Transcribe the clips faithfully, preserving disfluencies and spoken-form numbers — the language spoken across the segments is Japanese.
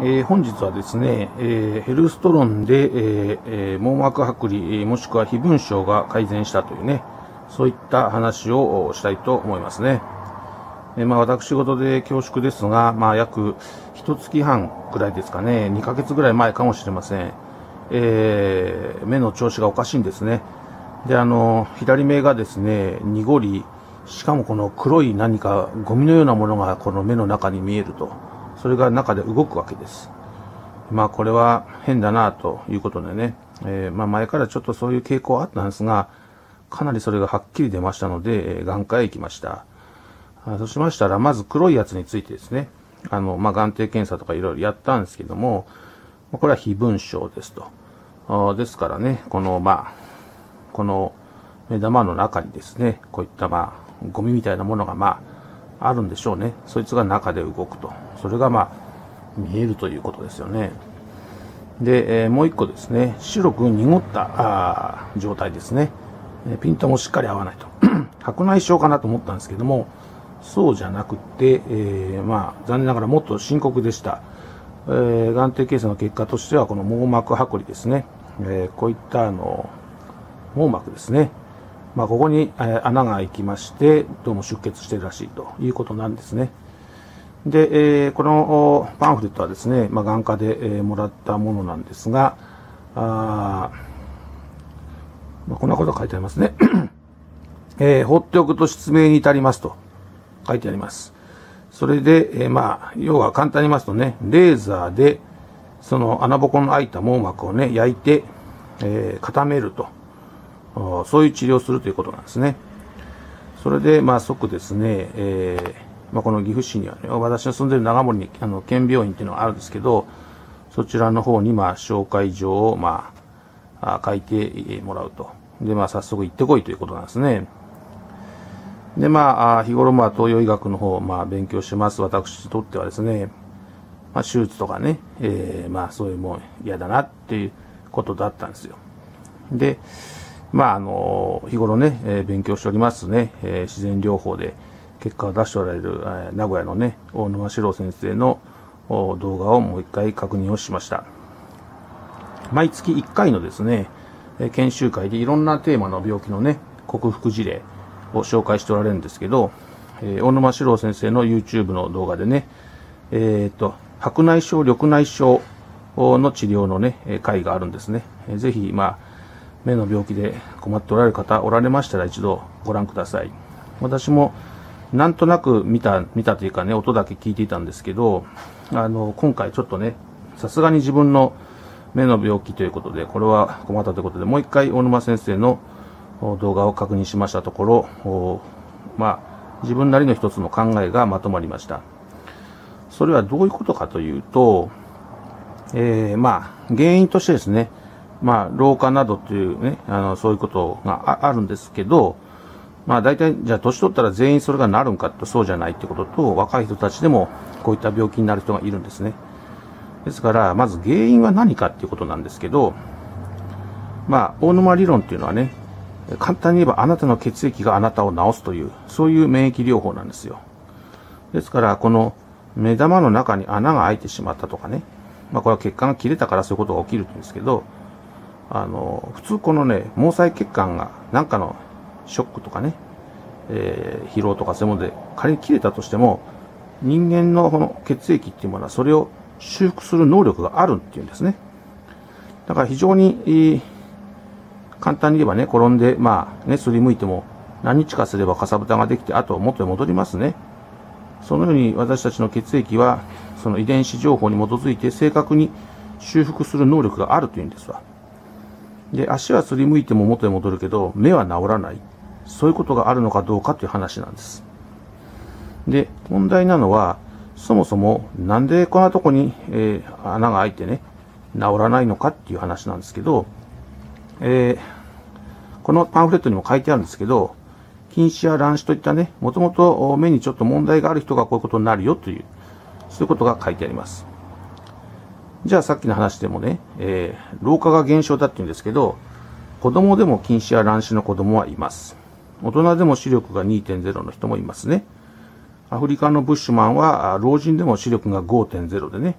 えー、本日はですね、えー、ヘルストロンで、えーえー、網膜剥離もしくは非分症が改善したというね、そういった話をしたいと思いますね。えー、まあ私事で恐縮ですが、まあ約一月半くらいですかね、にかげつぐらい前かもしれません。えー、目の調子がおかしいんですね。で、あの、左目がですね、濁り、しかもこの黒い何かゴミのようなものがこの目の中に見えると。それが中で動くわけです。まあこれは変だなということでね、えー、まあ前からちょっとそういう傾向あったんですが、かなりそれがはっきり出ましたので、えー、眼科へ行きました。あそうしましたら、まず黒いやつについてですね、あの、まあ眼底検査とかいろいろやったんですけども、これは非分症ですと。あですからね、このまあ、この目玉の中にですね、こういったまあ、ゴミみたいなものがまあ、あるんでしょうね。そいつが中で動くと。それがまあ、見えるということですよね。で、えー、もう一個ですね、白く濁ったあ状態ですね。えー、ピントもしっかり合わないと。白内障かなと思ったんですけども、そうじゃなくて、えー、まあ、残念ながらもっと深刻でした。えー、眼底検査の結果としては、この網膜剥離ですね。えー、こういったあの、網膜ですね。まあ、ここに、えー、穴が開きまして、どうも出血しているらしいということなんですね。で、えー、このパンフレットはですね、まあ、眼科で、えー、もらったものなんですが、あまあ、こんなこと書いてありますね。えー、放っておくと失明に至りますと書いてあります。それで、えー、まあ、要は簡単に言いますとね、レーザーで、その穴ぼこの開いた網膜をね、焼いて、えー、固めると。そういう治療をするということなんですね。それで、まあ、即ですね、えー、まあ、この岐阜市にはね、私の住んでいる長森に、あの、県病院っていうのがあるんですけど、そちらの方に、まあ、紹介状を、まあ、書いてもらうと。で、まあ、早速行ってこいということなんですね。で、まあ、日頃、まあ、東洋医学の方、まあ、勉強してます。私にとってはですね、まあ、手術とかね、えー、まあ、そういうもん嫌だなっていうことだったんですよ。で、まあ、あの、日頃ね、えー、勉強しておりますね、えー、自然療法で結果を出しておられる、えー、名古屋のね、大沼史郎先生の動画をもう一回確認をしました。毎月いっかいのですね、えー、研修会でいろんなテーマの病気のね、克服事例を紹介しておられるんですけど、えー、大沼史郎先生の YouTube の動画でね、えっと、白内障、緑内障の治療のね、会があるんですね。えー、ぜひ、まあ、目の病気で困っておられる方おられましたら一度ご覧ください。私もなんとなく見た、見たというかね、音だけ聞いていたんですけど、あの、今回ちょっとね、さすがに自分の目の病気ということで、これは困ったということで、もう一回大沼先生の動画を確認しましたところ、まあ、自分なりの一つの考えがまとまりました。それはどういうことかというと、えー、まあ、原因としてですね、まあ、老化などというね、あの、そういうことが あ, あるんですけど、まあ、大体、じゃあ、年取ったら全員それがなるんかと、そうじゃないってことと、若い人たちでも、こういった病気になる人がいるんですね。ですから、まず原因は何かっていうことなんですけど、まあ、大沼理論っていうのはね、簡単に言えば、あなたの血液があなたを治すという、そういう免疫療法なんですよ。ですから、この目玉の中に穴が開いてしまったとかね、まあ、これは血管が切れたからそういうことが起きるんですけど、あの、普通このね、毛細血管が何かのショックとかね、えー、疲労とかそういうもので仮に切れたとしても、人間のこの血液っていうものはそれを修復する能力があるっていうんですね。だから非常に、えー、簡単に言えばね、転んで、まあね、すりむいても何日かすればかさぶたができて、あと元に戻りますね。そのように私たちの血液は、その遺伝子情報に基づいて正確に修復する能力があるというんですわ。で、足はすりむいても元に戻るけど、目は治らない。そういうことがあるのかどうかという話なんです。で、問題なのは、そもそもなんでこんなとこに、えー、穴が開いてね、治らないのかっていう話なんですけど、えー、このパンフレットにも書いてあるんですけど、近視や乱視といったね、もともと目にちょっと問題がある人がこういうことになるよという、そういうことが書いてあります。じゃあさっきの話でもね、えー、老化が減少だって言うんですけど、子供でも近視や乱視の子供はいます。大人でも視力が にてんゼロ の人もいますね。アフリカのブッシュマンは老人でも視力が ごてんゼロ でね、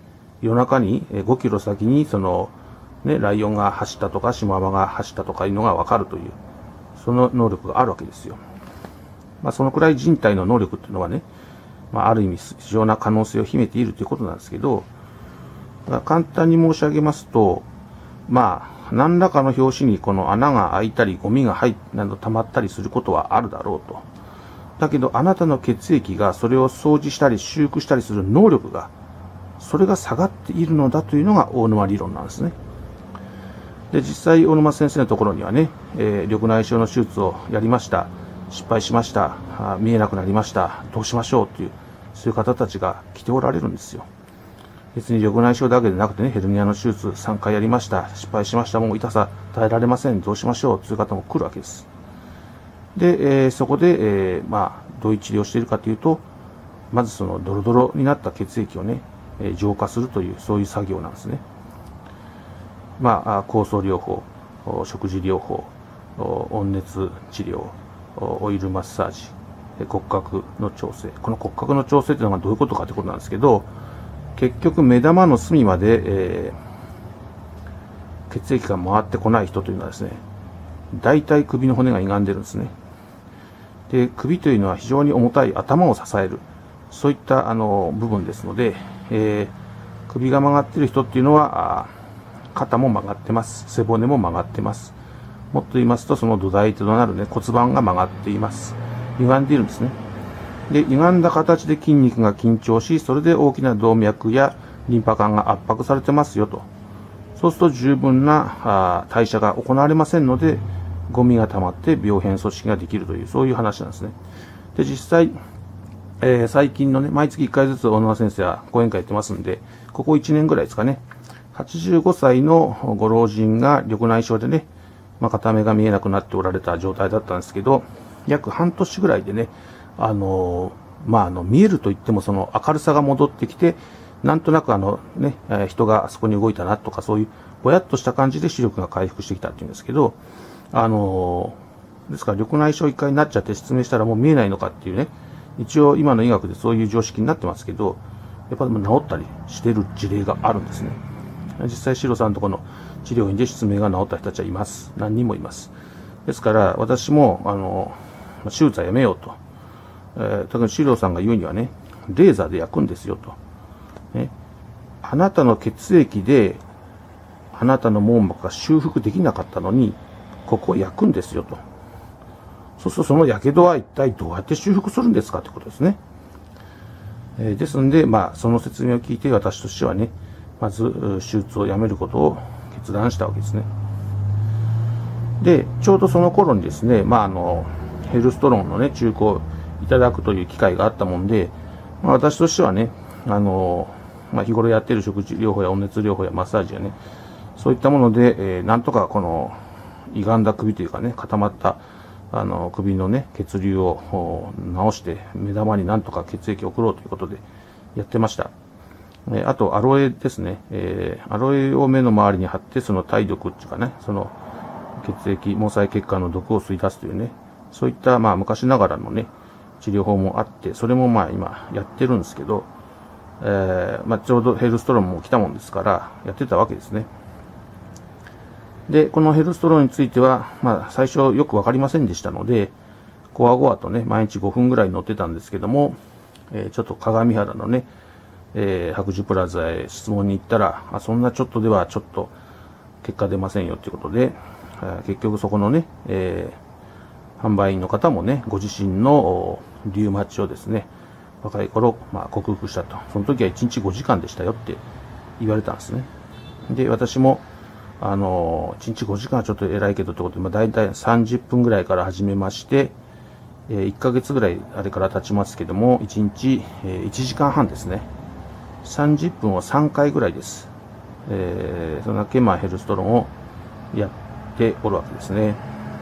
夜中にごキロ先にその、ね、ライオンが走ったとかシマウマが走ったとかいうのがわかるという、その能力があるわけですよ。まあ、そのくらい人体の能力っていうのはね、まあ、ある意味非常な可能性を秘めているということなんですけど、簡単に申し上げますと、まあ、何らかの拍子にこの穴が開いたり、ゴミが入っ、など溜まったりすることはあるだろうと。だけど、あなたの血液がそれを掃除したり修復したりする能力が、それが下がっているのだというのが大沼理論なんですね。で、実際、大沼先生のところにはね、えー、緑内障の手術をやりました。失敗しました。あ、見えなくなりました。どうしましょうという、そういう方たちが来ておられるんですよ。別に緑内障だけでなくてね、ヘルニアの手術さんかいやりました。失敗しました。もう痛さ耐えられません。どうしましょうという方も来るわけです。で、えー、そこで、えー、まあ、どういう治療をしているかというと、まずそのドロドロになった血液をね、えー、浄化するという、そういう作業なんですね。まあ、酵素療法、食事療法、温熱治療、オイルマッサージ、骨格の調整。この骨格の調整というのがどういうことかということなんですけど、結局目玉の隅まで、えー、血液が回ってこない人というのはですね、大体首の骨が歪んでるんですね。で、首というのは非常に重たい頭を支える、そういったあの部分ですので、えー、首が曲がっている人っていうのは、肩も曲がってます。背骨も曲がってます。もっと言いますと、その土台となるね、骨盤が曲がっています。歪んでいるんですね。で、歪んだ形で筋肉が緊張し、それで大きな動脈やリンパ管が圧迫されてますよと。そうすると十分なあ代謝が行われませんので、ゴミが溜まって病変組織ができるという、そういう話なんですね。で、実際、えー、最近のね、毎月いっかいずつ大沼先生は講演会やってますんで、ここいちねんぐらいですかね、はちじゅうごさいのご老人が緑内障でね、まあ、片目が見えなくなっておられた状態だったんですけど、約半年ぐらいでね、あの、まあ、あの、見えると言ってもその明るさが戻ってきて、なんとなくあのね、えー、人があそこに動いたなとか、そういうぼやっとした感じで視力が回復してきたっていうんですけど、あの、ですから緑内障一回になっちゃって失明したらもう見えないのかっていうね、一応今の医学でそういう常識になってますけど、やっぱり治ったりしてる事例があるんですね。実際、シロさんのところの治療院で失明が治った人たちはいます。何人もいます。ですから、私も、あの、手術はやめようと。えー、特にシロさんが言うにはね、レーザーで焼くんですよと。ね、あなたの血液で、あなたの網膜が修復できなかったのに、ここを焼くんですよと。そうすると、その火傷は一体どうやって修復するんですかということですね。えー、ですので、まあ、その説明を聞いて、私としてはね、まず、手術をやめることを決断したわけですね。で、ちょうどその頃にですね、まあ、あの、ヘルストロンのね、中古をいただくという機会があったもんで、まあ、私としてはね、あの、まあ、日頃やっている食事療法や温熱療法やマッサージやね、そういったもので、えー、なんとかこの、歪んだ首というかね、固まった、あの、首のね、血流を治して、目玉になんとか血液を送ろうということでやってました。えー、あと、アロエですね。えー、アロエを目の周りに貼って、その体毒っていうかね、その血液、毛細血管の毒を吸い出すというね、そういった、まあ、昔ながらのね、治療法もあって、それもまあ、今、やってるんですけど、えー、まあ、ちょうどヘルストロンも来たもんですから、やってたわけですね。で、このヘルストロンについては、まあ、最初よくわかりませんでしたので、こわごわとね、毎日ごふんぐらい乗ってたんですけども、えー、ちょっと鏡原のね、えー、白寿プラザへ質問に行ったら、あ、そんなちょっとではちょっと結果出ませんよということで、えー、結局そこのね、えー、販売員の方もね、ご自身のリウマチをですね、若い頃、まあ、克服したと。その時はいちにちごじかんでしたよって言われたんですね。で、私も、あの、いちにちごじかんはちょっと偉いけどってことで、まあ、大体さんじゅっぷんぐらいから始めまして、えー、いっかげつぐらいあれから経ちますけども、いちにち、えー、いちじかんはんですね。さんじゅっぷんをさんかいぐらいです。えー、そんだけまあヘルストロンをやっておるわけですね。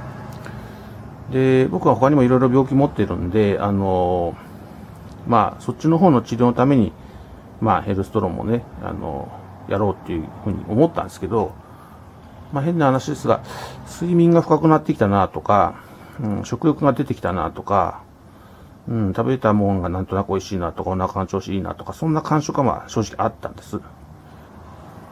で、僕は他にもいろいろ病気持ってるんで、あのー、まあそっちの方の治療のために、まあヘルストロンもね、あのー、やろうっていうふうに思ったんですけど、まあ変な話ですが、睡眠が深くなってきたなとか、うん、食欲が出てきたなとか、うん、食べたもんがなんとなく美味しいなとか、お腹の調子いいなとか、そんな感触がまあ正直あったんです。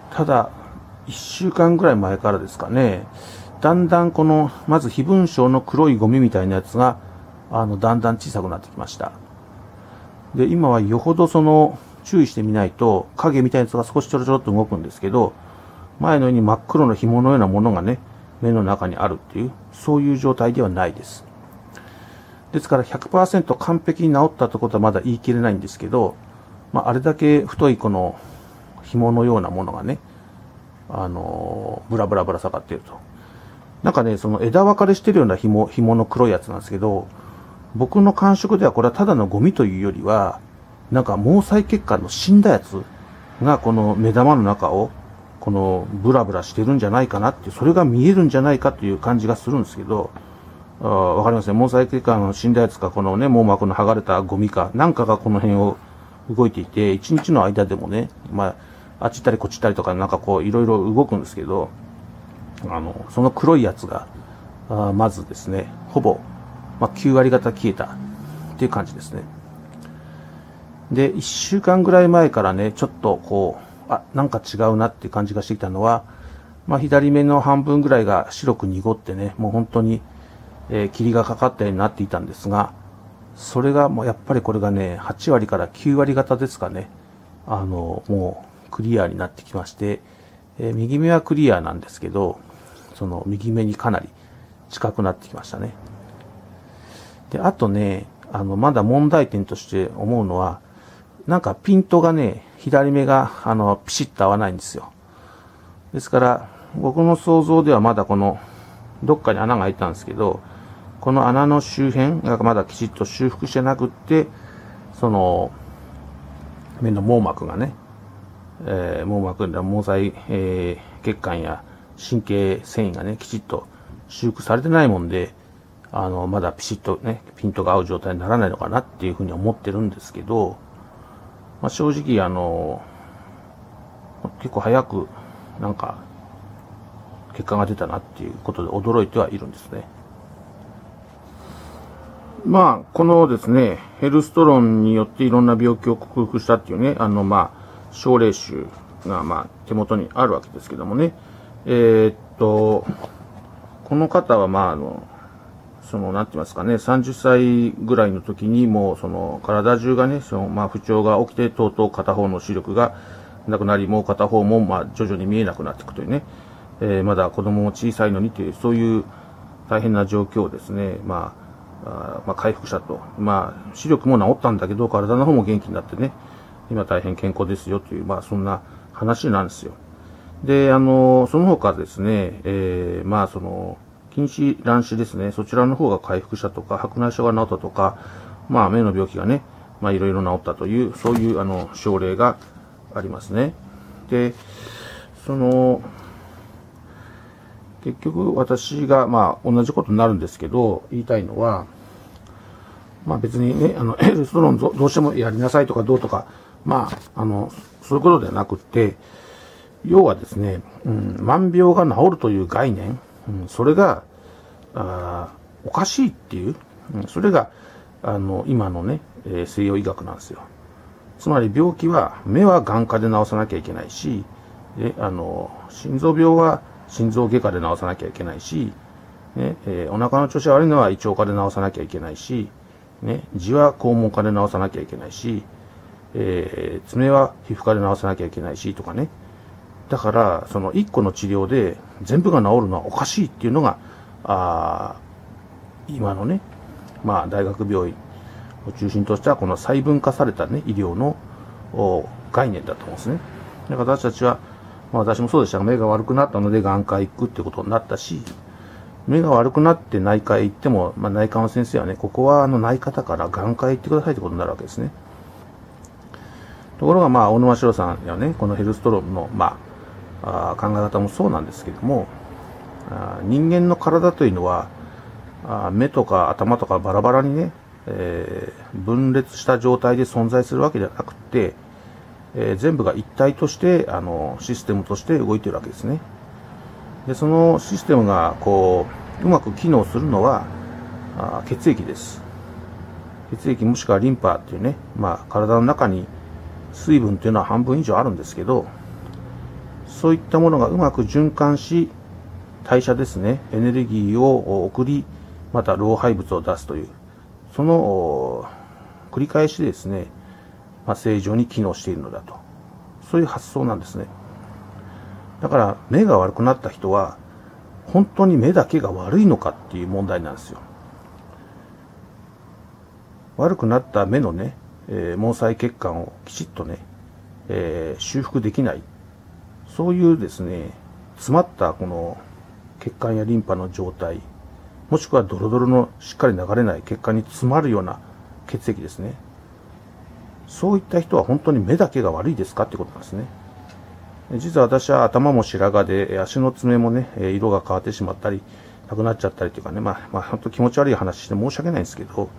ただ、いっしゅうかんぐらい前からですかね、だんだんこの、まず非分症の黒いゴミみたいなやつが、あの、だんだん小さくなってきました。で、今はよほどその、注意してみないと、影みたいなやつが少しちょろちょろっと動くんですけど、前のように真っ黒の紐のようなものがね、目の中にあるっていう、そういう状態ではないです。ですから ひゃくパーセント 完璧に治ったってことはまだ言い切れないんですけど、まあ、あれだけ太いこの紐のようなものがね、あのー、ブラブラぶら下がっていると。なんかね、その枝分かれしてるような紐、紐の黒いやつなんですけど、僕の感触ではこれはただのゴミというよりは、なんか毛細血管の死んだやつがこの目玉の中を、このブラブラしてるんじゃないかなって、それが見えるんじゃないかという感じがするんですけど、あ、わかりますね。毛細血管の死んだやつか、このね、網膜の剥がれたゴミか、なんかがこの辺を動いていて、一日の間でもね、まあ、あっち行ったりこっち行ったりとか、なんかこう、いろいろ動くんですけど、あの、その黒いやつが、あまずですね、ほぼ、まあ、きゅうわり方消えたっていう感じですね。で、いっしゅうかんぐらい前からね、ちょっとこう、あ、なんか違うなっていう感じがしてきたのは、まあ、左目の半分ぐらいが白く濁ってね、もう本当に、えー、霧がかかったようになっていたんですが、それがもうやっぱりこれがね、はちわりからきゅうわり方ですかね、あの、もうクリアになってきまして、えー、右目はクリアなんですけど、その右目にかなり近くなってきましたね。で、あとね、あの、まだ問題点として思うのは、なんかピントがね、左目が、あの、ピシッと合わないんですよ。ですから、僕の想像ではまだこの、どっかに穴が開いたんですけど、この穴の周辺がまだきちっと修復してなくって、その、目の網膜がね、えー、網膜の毛細、えー、血管や神経繊維がね、きちっと修復されてないもんで、あの、まだピシッとね、ピントが合う状態にならないのかなっていうふうに思ってるんですけど、まあ、正直、あの、結構早く、なんか、結果が出たなっていうことで驚いてはいるんですね。まあ、このですね、ヘルストロンによっていろんな病気を克服したっていうね、あの、まあ、症例集が、まあ、手元にあるわけですけどもね。えー、っと、この方は、まあ、あの、その、なんて言いますかね、さんじゅっさいぐらいの時にもう、その、体中がね、その、まあ、不調が起きて、とうとう片方の視力がなくなり、もう片方も、まあ、徐々に見えなくなっていくというね、えー、まだ子供も小さいのにという、そういう大変な状況をですね、まあ、あまあ、回復したと。まあ、視力も治ったんだけど、体の方も元気になってね、今大変健康ですよという、まあ、そんな話なんですよ。で、あの、その他ですね、えー、まあ、その、近視、乱視ですね、そちらの方が回復したとか、白内障が治ったとか、まあ、目の病気がね、まあ、いろいろ治ったという、そういう、あの、症例がありますね。で、その、結局私が、まあ、同じことになるんですけど、言いたいのは、まあ別にね、あの、ヘルストロンどうしてもやりなさいとかどうとか、まあ、あの、そういうことではなくって、要はですね、うん、万病が治るという概念、うん、それが、あおかしいっていう、うん、それが、あの、今のね、えー、西洋医学なんですよ。つまり病気は、目は眼科で治さなきゃいけないし、で、あの、心臓病は、心臓外科で治さなきゃいけないし、ねえー、お腹の調子悪いのは胃腸科で治さなきゃいけないし、ね、痔は肛門科で治さなきゃいけないし、えー、爪は皮膚科で治さなきゃいけないしとかね。だから、その一個の治療で全部が治るのはおかしいっていうのが、あ今のね、まあ大学病院を中心としたこの細分化されたね、医療の概念だと思うんですね。だから私たちは、まあ私もそうでしたが、目が悪くなったので眼科行くってことになったし、目が悪くなって内科へ行っても、まあ内科の先生はね、ここはあの内科だから眼科へ行ってくださいってことになるわけですね。ところがまあ、大沼史さんやね、このヘルストロンの、まあ、あ考え方もそうなんですけども、あ人間の体というのは、あ目とか頭とかバラバラにね、えー、分裂した状態で存在するわけではなくて、えー、全部が一体として、あの、システムとして動いているわけですね。で、そのシステムが、こう、うまく機能するのは、あ血液です。血液もしくはリンパっていうね、まあ、体の中に水分っていうのは半分以上あるんですけど、 そういったものがうまく循環し、代謝ですね、エネルギーを送り、また老廃物を出すという、その繰り返しですね、まあ、正常に機能しているのだと。そういう発想なんですね。だから目が悪くなった人は、本当に目だけが悪いのかっていう問題なんですよ。悪くなった目のね、えー、毛細血管をきちっとね、えー、修復できない。そういうですね、詰まったこの血管やリンパの状態、もしくはドロドロのしっかり流れない血管に詰まるような血液ですね。そういった人は本当に目だけが悪いですかってことなんですね。実は私は頭も白髪で、足の爪もね、色が変わってしまったり、なくなっちゃったりというかね、まあ、まあ、本当気持ち悪い話して申し訳ないんですけど、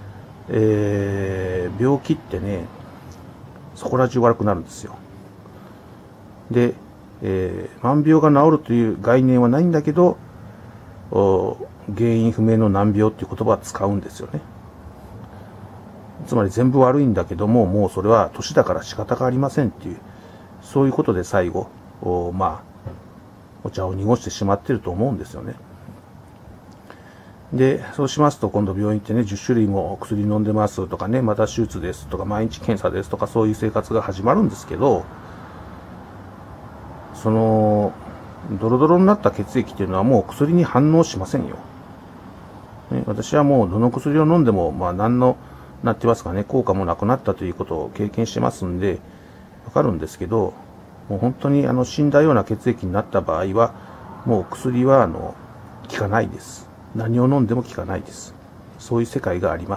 えー、病気ってね、そこら中悪くなるんですよ。で、えー、万病が治るという概念はないんだけど、原因不明の難病っていう言葉は使うんですよね。つまり全部悪いんだけども、もうそれは年だから仕方がありませんっていう、そういうことで最後、まあ、お茶を濁してしまってると思うんですよね。で、そうしますと今度病院行ってね、じゅっしゅるいも薬飲んでますとかね、また手術ですとか、毎日検査ですとか、そういう生活が始まるんですけど、その、ドロドロになった血液っていうのはもう薬に反応しませんよ。ね、私はもうどの薬を飲んでも、まあ何の、なってますかね、効果もなくなったということを経験してますんで、わかるんですけど、もう本当にあの死んだような血液になった場合は、もう薬はあの、効かないです。何を飲んでも効かないです。そういう世界があります。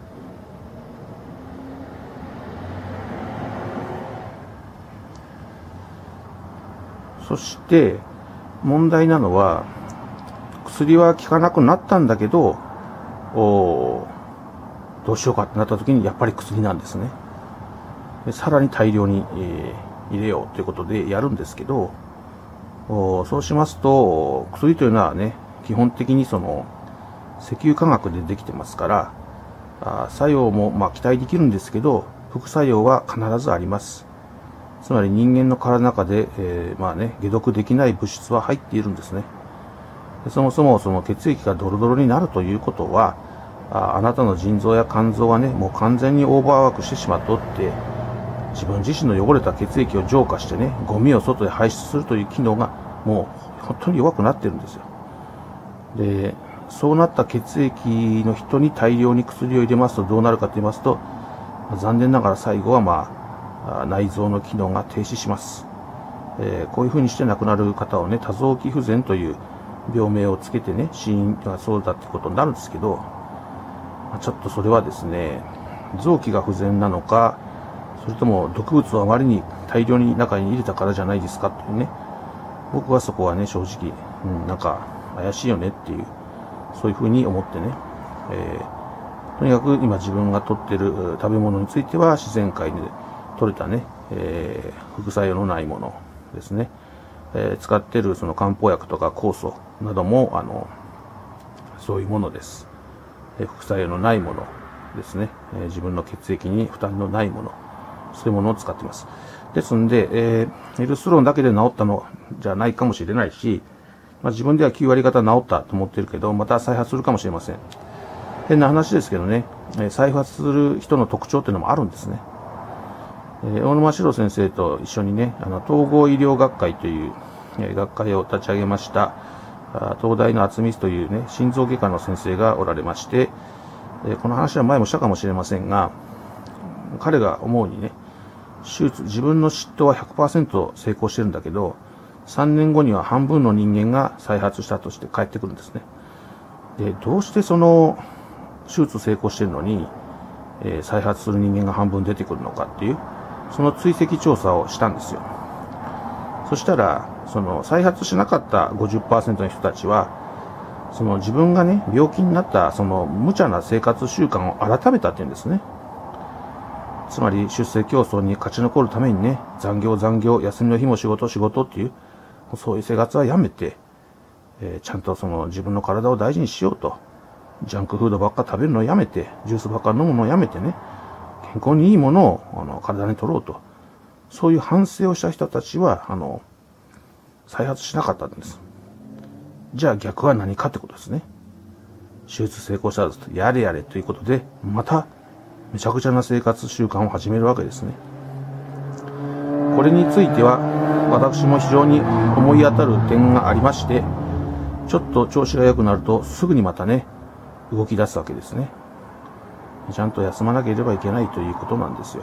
そして、問題なのは、薬は効かなくなったんだけど、おどうしようかってなった時にやっぱり薬なんですね。でさらに大量に、えー、入れようということでやるんですけど、そうしますと、薬というのはね、基本的にその石油化学でできてますから、あ作用もまあ期待できるんですけど、副作用は必ずあります。つまり人間の体の中で、えー、まあね、解毒できない物質は入っているんですね。でそもそもその血液がドロドロになるということは、あ, あなたの腎臓や肝臓はね、もう完全にオーバーワークしてしまっとって、自分自身の汚れた血液を浄化してね、ゴミを外で排出するという機能がもう本当に弱くなってるんですよ。で、そうなった血液の人に大量に薬を入れますとどうなるかと言いますと、残念ながら最後はまあ、内臓の機能が停止します。えー、こういうふうにして亡くなる方をね、多臓器不全という病名をつけてね、死因がそうだってことになるんですけど、ちょっとそれはですね、臓器が不全なのか、それとも毒物をあまりに大量に中に入れたからじゃないですかっていうね、僕はそこはね、正直、うん、なんか怪しいよねっていう、そういうふうに思ってね、えー、とにかく今自分が取ってる食べ物については自然界で取れたね、えー、副作用のないものですね、えー、使ってるその漢方薬とか酵素なども、あの、そういうものです。副作用のないものですね、えー、自分の血液に負担のないもの、そういうものを使っています。ですんで、えー、エルステロンだけで治ったのじゃないかもしれないし、まあ、自分ではきゅうわりがた治ったと思ってるけど、また再発するかもしれません。変な話ですけどね、えー、再発する人の特徴っていうのもあるんですね。えー、大沼史郎先生と一緒にね、あの統合医療学会という、えー、学会を立ち上げました。東大の渥美というね、心臓外科の先生がおられまして、この話は前もしたかもしれませんが、彼が思うにね、手術、自分の嫉妬は ひゃくパーセント 成功してるんだけど、さんねんごには半分の人間が再発したとして帰ってくるんですね。で、どうしてその手術成功してるのに、えー、再発する人間が半分出てくるのかっていう、その追跡調査をしたんですよ。そしたら、その再発しなかった ごじゅっパーセント の人たちは、その自分がね、病気になったその無茶な生活習慣を改めたっていうんですね。つまり出世競争に勝ち残るためにね、残業残業、休みの日も仕事仕事っていう、そういう生活はやめて、えー、ちゃんとその自分の体を大事にしようと。ジャンクフードばっか食べるのをやめて、ジュースばっか飲むのをやめてね、健康にいいものをあの体に取ろうと。そういう反省をした人たちは、あの、 再発しなかったんです。じゃあ逆は何かってことですね。手術成功したらと、やれやれということで、まためちゃくちゃな生活習慣を始めるわけですね。これについては、私も非常に思い当たる点がありまして、ちょっと調子が良くなると、すぐにまたね、動き出すわけですね。ちゃんと休まなければいけないということなんですよ。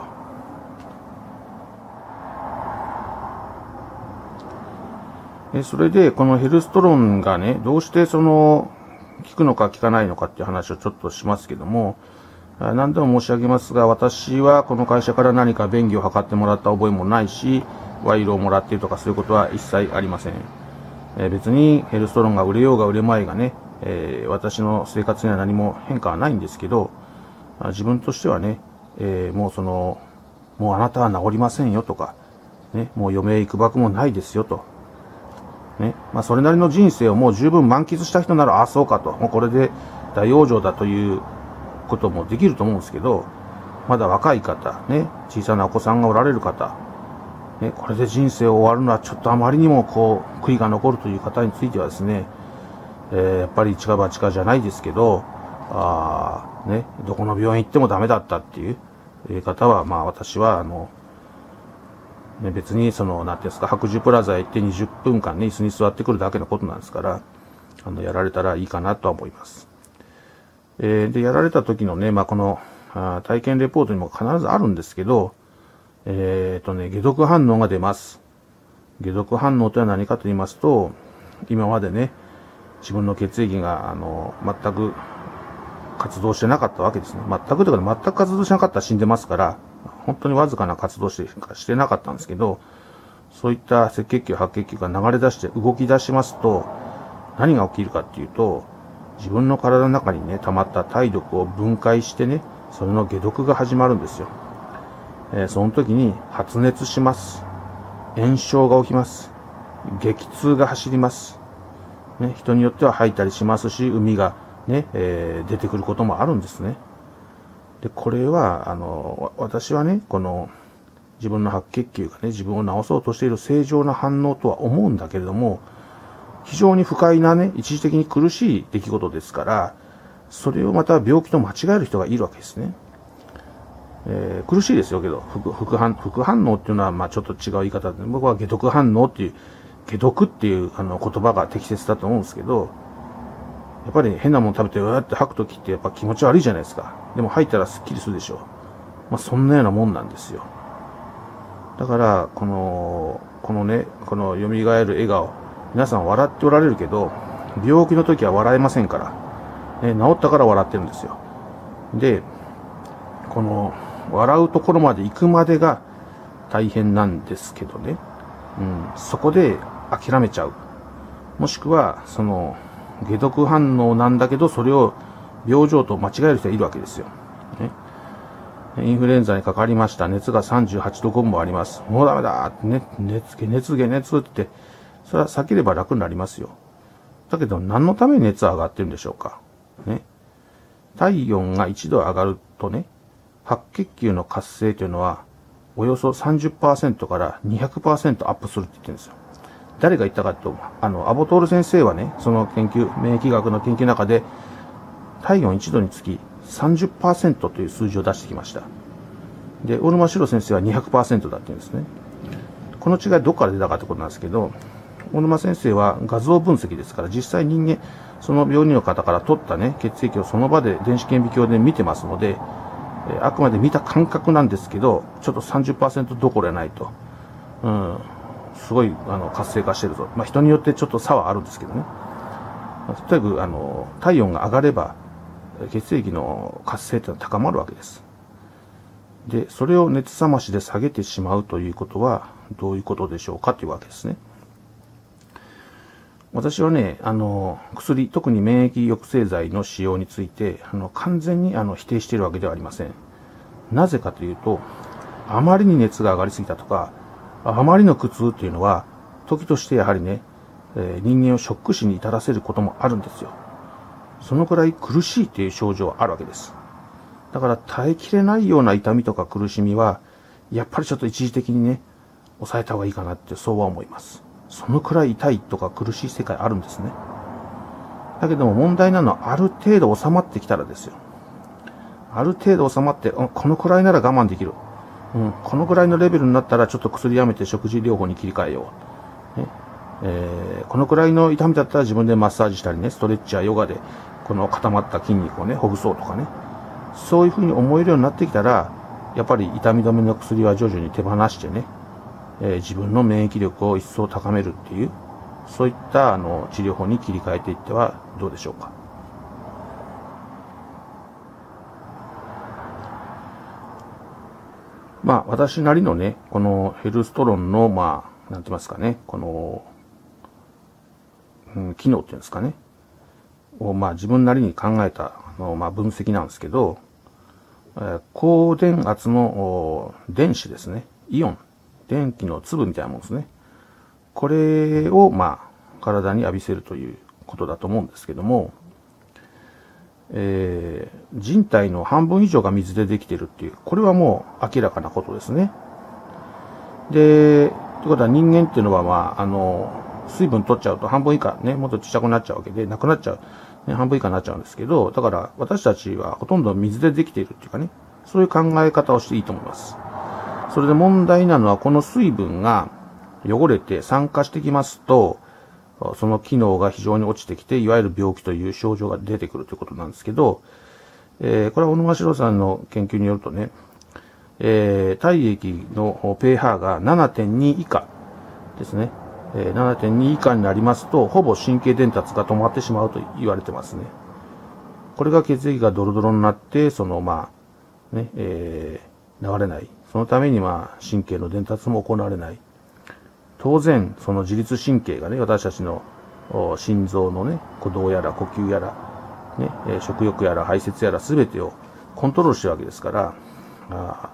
それで、このヘルストロンがね、どうしてその、効くのか効かないのかっていう話をちょっとしますけども、何度も申し上げますが、私はこの会社から何か便宜を図ってもらった覚えもないし、賄賂をもらっているとかそういうことは一切ありません。えー、別にヘルストロンが売れようが売れまいがね、えー、私の生活には何も変化はないんですけど、自分としてはね、えー、もうその、もうあなたは治りませんよとか、ね、もう余命いくばくもないですよと。ね、まあそれなりの人生をもう十分満喫した人なら、ああそうかと、もうこれで大往生だということもできると思うんですけど、まだ若い方、ね、小さなお子さんがおられる方、ね、これで人生を終わるのはちょっとあまりにもこう、悔いが残るという方についてはですね、えー、やっぱり近場近じゃないですけど、あね、どこの病院行ってもダメだったっていう方は、まあ私は、あの、ね、別にその、なんていうんですか、白寿プラザへ行ってにじゅっぷんかんね、椅子に座ってくるだけのことなんですから、あの、やられたらいいかなとは思います。えー、で、やられた時のね、まあこの、あ体験レポートにも必ずあるんですけど、えっとね、解毒反応が出ます。解毒反応とは何かと言いますと、今までね、自分の血液が、あの、全く活動してなかったわけですね。全くというか、全く活動しなかったら死んでますから、本当にわずかな活動してしてなかったんですけど、そういった赤血球、白血球が流れ出して動き出しますと、何が起きるかっていうと、自分の体の中にね、溜まった体毒を分解してね、それの解毒が始まるんですよ。えー、その時に発熱します。炎症が起きます。激痛が走ります。ね、人によっては吐いたりしますし、膿がね、えー、出てくることもあるんですね。で、これは、あの、私はね、この、自分の白血球がね、自分を治そうとしている正常な反応とは思うんだけれども、非常に不快なね、一時的に苦しい出来事ですから、それをまた病気と間違える人がいるわけですね。えー、苦しいですよけど、副、副反、副反応っていうのは、まあちょっと違う言い方で、僕は解毒反応っていう、解毒っていうあの言葉が適切だと思うんですけど、やっぱり変なもの食べてうわーって吐くときってやっぱ気持ち悪いじゃないですか。でも吐いたらスッキリするでしょう。まあそんなようなもんなんですよ。だから、この、このね、この蘇る笑顔、皆さん笑っておられるけど、病気の時は笑えませんから、ね、治ったから笑ってるんですよ。で、この、笑うところまで行くまでが大変なんですけどね。うん、そこで諦めちゃう。もしくは、その、解毒反応なんだけど、それを病状と間違える人がいるわけですよ。ね、インフルエンザにかかりました。熱がさんじゅうはちどごもあります。もうダメだって、ね、熱、解熱、解熱って、それは避ければ楽になりますよ。だけど、何のために熱上がってるんでしょうか。ね。体温がいちど上がるとね、白血球の活性というのは、およそ さんじゅっパーセント から にひゃくパーセント アップするって言ってるんですよ。誰が言ったかと、あの、アボトール先生はね、その研究、免疫学の研究の中で、体温いちどにつき さんじゅっパーセント という数字を出してきました。で、大沼史郎先生は にひゃくパーセント だって言うんですね。この違いどこから出たかってことなんですけど、大沼先生は画像分析ですから、実際人間、その病人の方から取ったね、血液をその場で電子顕微鏡で見てますので、えあくまで見た感覚なんですけど、ちょっと さんじゅっパーセント どころやないと。うん。すごい、あの、活性化してると。まあ、人によってちょっと差はあるんですけどね。とにかく、あの、体温が上がれば、血液の活性ってのは高まるわけです。で、それを熱冷ましで下げてしまうということは、どういうことでしょうかというわけですね。私はね、あの、薬、特に免疫抑制剤の使用について、あの、完全にあの否定しているわけではありません。なぜかというと、あまりに熱が上がりすぎたとか、あまりの苦痛っていうのは、時としてやはりね、えー、人間をショック死に至らせることもあるんですよ。そのくらい苦しいっていう症状はあるわけです。だから耐えきれないような痛みとか苦しみは、やっぱりちょっと一時的にね、抑えた方がいいかなってそうは思います。 そのくらい痛いとか苦しい世界あるんですね。だけども問題なのはある程度収まってきたらですよ。ある程度収まって、このくらいなら我慢できる。うん、このぐらいのレベルになったらちょっと薬やめて食事療法に切り替えよう。ねえー、このくらいの痛みだったら自分でマッサージしたりね、ストレッチやヨガでこの固まった筋肉をね、ほぐそうとかね。そういうふうに思えるようになってきたら、やっぱり痛み止めの薬は徐々に手放してね、えー、自分の免疫力を一層高めるっていう、そういったあの治療法に切り替えていってはどうでしょうか。まあ私なりのね、このヘルストロンのまあ、なんて言いますかね、この、うん、機能っていうんですかね、をまあ自分なりに考えたあの、まあ、分析なんですけど、えー、高電圧の電子ですね、イオン、電気の粒みたいなもんですね。これをまあ体に浴びせるということだと思うんですけども、えー、人体の半分以上が水でできているっていう、これはもう明らかなことですね。で、ということは人間っていうのはまあ、あの、水分取っちゃうと半分以下ね、もっとちっちゃくなっちゃうわけで、なくなっちゃう、ね、半分以下になっちゃうんですけど、だから私たちはほとんど水でできているっていうかね、そういう考え方をしていいと思います。それで問題なのはこの水分が汚れて酸化してきますと、その機能が非常に落ちてきて、いわゆる病気という症状が出てくるということなんですけど、えー、これは小沼史郎さんの研究によるとね、えー、体液の pH が ななてんに 以下ですね。えー、ななてんに 以下になりますと、ほぼ神経伝達が止まってしまうと言われてますね。これが血液がドロドロになって、そのまあ、ね、えー、流れない。そのためにまあ、神経の伝達も行われない。当然、その自律神経がね、私たちの心臓のね、鼓動やら呼吸やら、ね、食欲やら排泄やら全てをコントロールしてるわけですから、あ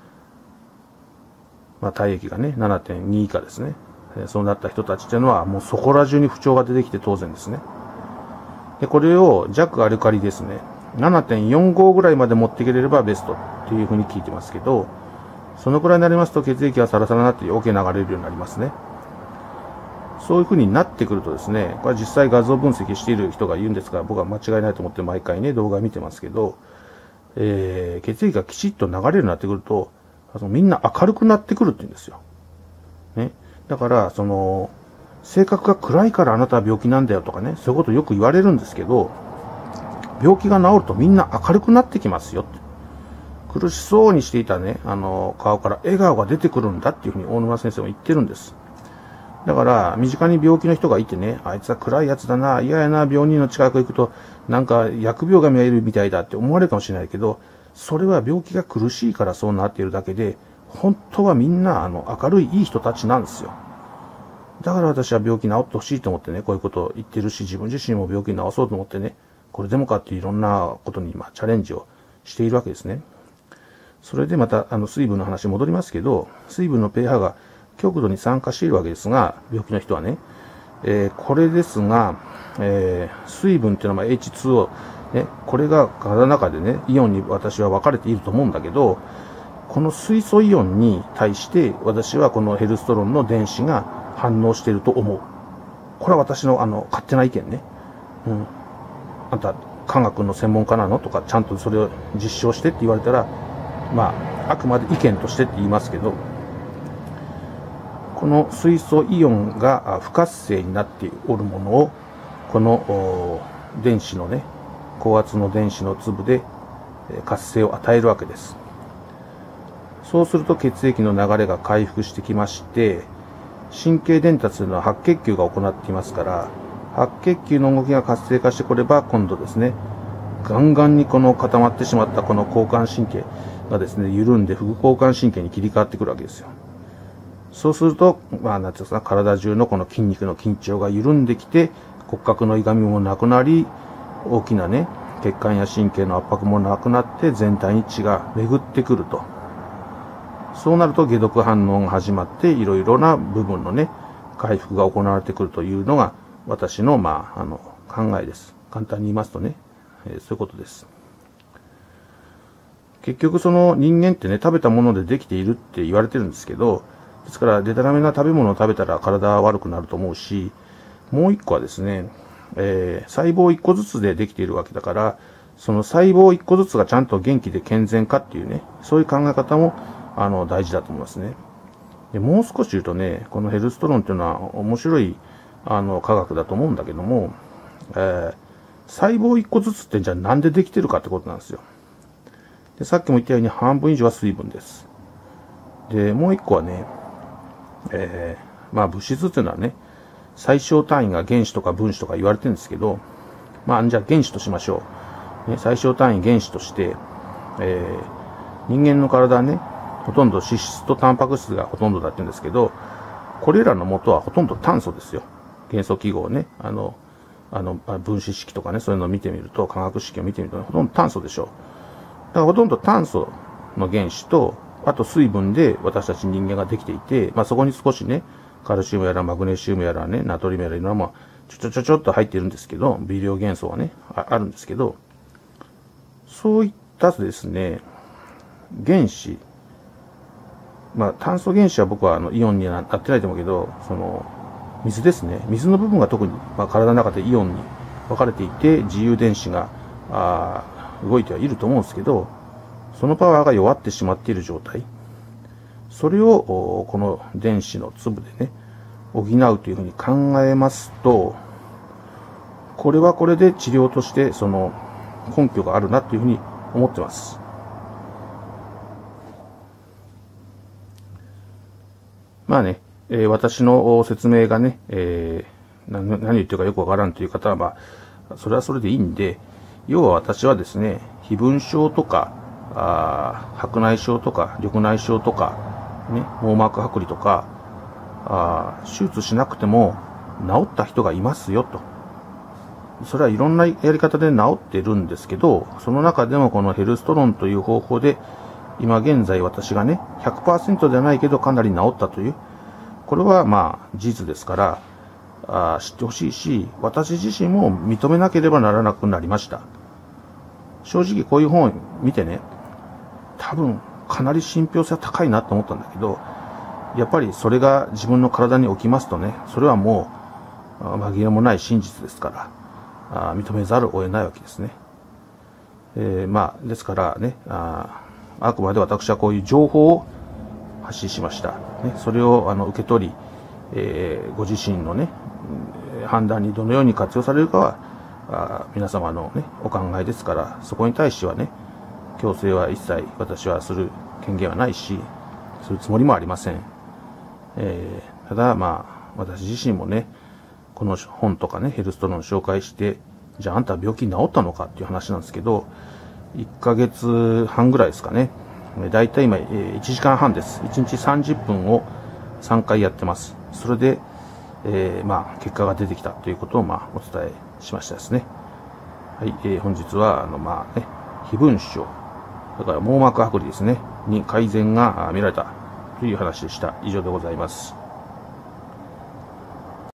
まあ、体液がね、ななてんに 以下ですね。そうなった人たちっていうのは、もうそこら中に不調が出てきて当然ですね。で、これを弱アルカリですね。ななてんよんご ぐらいまで持っていければベストっていうふうに聞いてますけど、そのくらいになりますと血液がサラサラになって余計流れるようになりますね。そういう風になってくるとですね、これは実際画像分析している人が言うんですが、僕は間違いないと思って毎回ね、動画見てますけど、えー、血液がきちっと流れるようになってくると、あのみんな明るくなってくるって言うんですよ。ね。だから、その、性格が暗いからあなたは病気なんだよとかね、そういうことよく言われるんですけど、病気が治るとみんな明るくなってきますよって。苦しそうにしていたね、あの、顔から笑顔が出てくるんだっていうふうに大沼先生も言ってるんです。だから、身近に病気の人がいてね、あいつは暗いやつだな、嫌やな、病人の近く行くと、なんか、疫病が見えるみたいだって思われるかもしれないけど、それは病気が苦しいからそうなっているだけで、本当はみんな、あの、明るいいい人たちなんですよ。だから私は病気治ってほしいと思ってね、こういうことを言ってるし、自分自身も病気治そうと思ってね、これでもかっていろんなことに今、チャレンジをしているわけですね。それでまた、あの、水分の話に戻りますけど、水分の pH が極度に酸化しているわけですが、病気の人はね、えー、これですが、えー、水分っていうのは エイチツーオー、ね、これが体の中でね、イオンに私は分かれていると思うんだけど、この水素イオンに対して私はこのヘルストロンの電子が反応していると思う。これは私のあの、勝手な意見ね。うん。あんた、科学の専門家なのとか、ちゃんとそれを実証してって言われたら、まあ、あくまで意見としてって言いますけど、この水素イオンが不活性になっておるものを、この電子のね、高圧の電子の粒で活性を与えるわけです。そうすると血液の流れが回復してきまして、神経伝達というのは白血球が行っていますから、白血球の動きが活性化してこれば、今度ですね、ガンガンにこの固まってしまったこの交感神経がですね、緩んで副交感神経に切り替わってくるわけですよ。そうすると、まあ、なんていうんですか、体中のこの筋肉の緊張が緩んできて、骨格の歪みもなくなり、大きなね、血管や神経の圧迫もなくなって、全体に血が巡ってくると。そうなると解毒反応が始まって、いろいろな部分のね、回復が行われてくるというのが、私の、まあ、あの、考えです。簡単に言いますとね、えー、そういうことです。結局その人間ってね、食べたものでできているって言われてるんですけど、 ですから、デタラメな食べ物を食べたら体は悪くなると思うし、もう一個はですね、えー、細胞一個ずつでできているわけだから、その細胞一個ずつがちゃんと元気で健全かっていうね、そういう考え方も、あの、大事だと思いますね。で、もう少し言うとね、このヘルストロンっていうのは面白い、あの、科学だと思うんだけども、えー、細胞一個ずつってじゃあなんでできてるかってことなんですよ。で、さっきも言ったように半分以上は水分です。で、もう一個はね、えー、まあ物質っていうのはね、最小単位が原子とか分子とか言われてるんですけど、まあじゃあ原子としましょう。ね、最小単位原子として、えー、人間の体はね、ほとんど脂質とタンパク質がほとんどだって言うんですけど、これらの元はほとんど炭素ですよ。元素記号をね、あの、あの、分子式とかね、そういうのを見てみると、化学式を見てみると、ほとんど炭素でしょう。だからほとんど炭素の原子と、あと水分で私たち人間ができていて、まあそこに少しね、カルシウムやらマグネシウムやらね、ナトリウムやらいろんな、まあ、ちょちょちょちょっと入っているんですけど、微量元素はね、あ, あるんですけど、そういったですね、原子、まあ炭素原子は僕はあのイオンにはなってないと思うけど、その、水ですね。水の部分が特に、まあ、体の中でイオンに分かれていて、自由電子があ動いてはいると思うんですけど、そのパワーが弱ってしまっている状態。それを、この電子の粒でね、補うというふうに考えますと、これはこれで治療として、その、根拠があるなというふうに思ってます。まあね、えー、私の説明がね、えー、何, 何言ってるかよくわからんという方は、まあ、それはそれでいいんで、要は私はですね、飛蚊症とか、あ白内障とか、緑内障とか、ね、網膜剥離とか、あ手術しなくても治った人がいますよと。それはいろんなやり方で治ってるんですけど、その中でもこのヘルストロンという方法で、今現在私がね、ひゃくパーセント ではないけどかなり治ったという、これはまあ事実ですから、あ知ってほしいし、私自身も認めなければならなくなりました。正直こういう本を見てね、多分かなり信憑性は高いなと思ったんだけど、やっぱりそれが自分の体に起きますとね、それはもう紛れもない真実ですから、あ認めざるを得ないわけですね。えー、まあ、ですからね、ああくまで私はこういう情報を発信しました。ね、それをあの受け取り、えー、ご自身のね、判断にどのように活用されるかは、あ皆様のね、お考えですから、そこに対してはね、強制は一切私はする権限はないし、するつもりもありません。えー、ただまあ、私自身もね、この本とかね、ヘルストロンを紹介して、じゃああんたは病気治ったのかっていう話なんですけど、いっかげつはんぐらいですかね。だいたい今、いちじかんはんです。いちにちさんじゅっぷんをさんかいやってます。それで、えー、まあ、結果が出てきたということを、まあ、お伝えしましたですね。はい、えー、本日は、あの、まあね、飛蚊症、だから網膜剥離ですね、に改善が見られたという話でした。以上でございます。